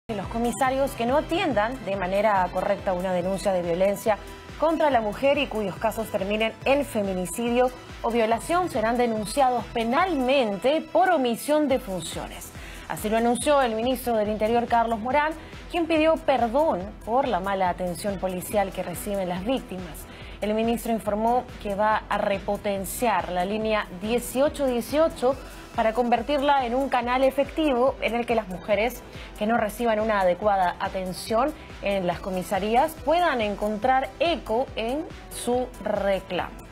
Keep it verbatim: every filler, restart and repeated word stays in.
Los comisarios que no atiendan de manera correcta una denuncia de violencia contra la mujer y cuyos casos terminen en feminicidio o violación serán denunciados penalmente por omisión de funciones. Así lo anunció el ministro del Interior, Carlos Morán, quien pidió perdón por la mala atención policial que reciben las víctimas. El ministro informó que va a repotenciar la línea dieciocho dieciocho para convertirla en un canal efectivo en el que las mujeres que no reciban una adecuada atención en las comisarías puedan encontrar eco en su reclamo.